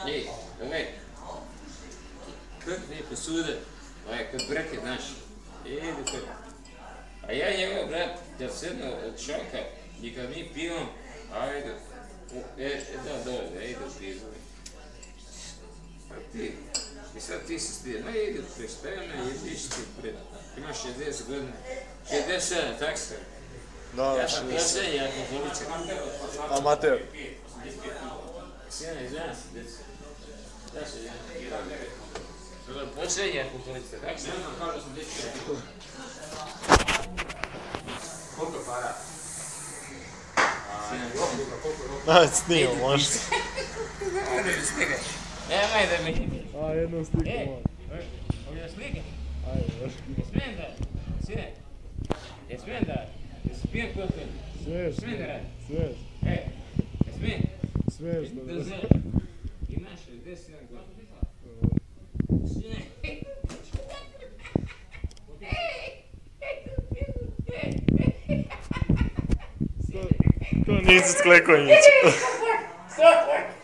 Ej, ovaj, kako mi posude, kod brake naše, idete. A ja njegov brat, kad sedno od šoka i kad mi pijemo, ajde, ajde pivo. A ti, i sad ti se stije, ide prestaje me, jediš ti pred, imaš 60 godina, 67, tak se. Da, ja sam posljednji alkoholičar. Amater. Sjena, izvijena se, djeca. Da se, posljednji alkoholičar, tak se. Ne znam kao da sam dječi. Koliko para? Ajde, snimam, možete. Nemoj da mi... A, jednom sliku, može. Ovdje slike? Ajde, još. Smijem da, sine? Smijem da, smijem koliko? Smiješ. Smijem da radi? Smiješ. Smijem? Smiješ da radi. Imaš 67 godina. Sine? To nisu sklekonjići. Stop!